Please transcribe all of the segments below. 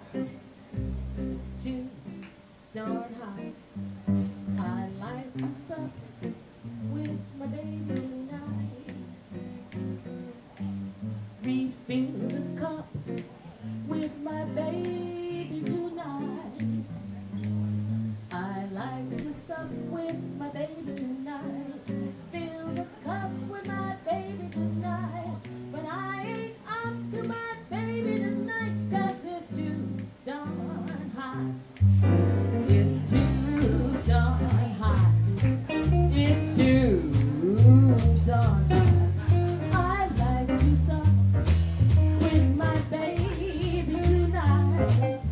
It's too darn hot. I like to sup with my baby tonight. Refill the cup with my baby tonight. I like to sup with my baby tonight. Fill the cup with my baby tonight. But I ain't up to my baby tonight, 'cause it's too darn hot. It's too darn hot. It's too darn hot. I like to sup with my baby tonight.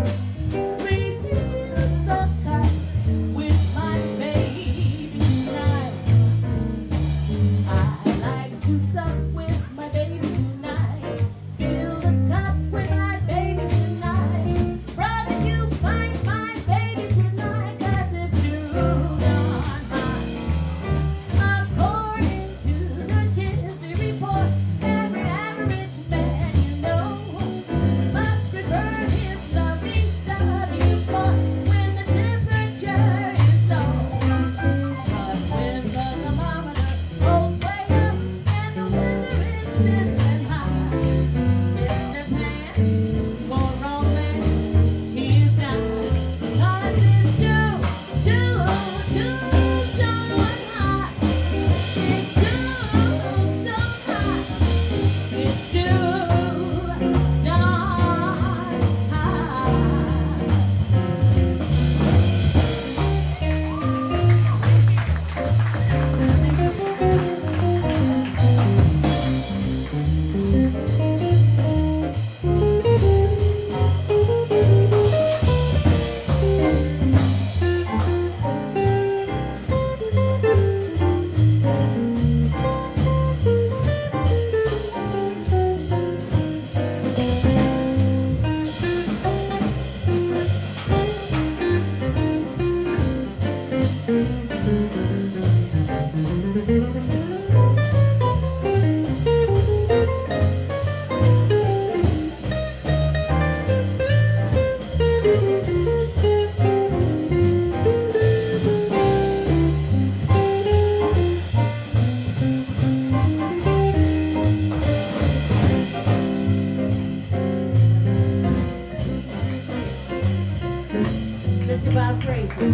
Refill the cup with my baby tonight. I like to sup with my baby tonight. Fill the cup with my baby tonight. Brother, you find my baby tonight, 'cause it's too darn hot. According to the Kinsey report, every average man you know must prefer his lovey-dovey court when the temperature is low. But when the thermometer goes way up and the weather is sizzling hot, Mr. Pants for romance, he's not. 'Cause it's too darn hot. It's too darn hot. It's too darn hot. Mr. Bob Fraser.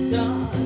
dawn.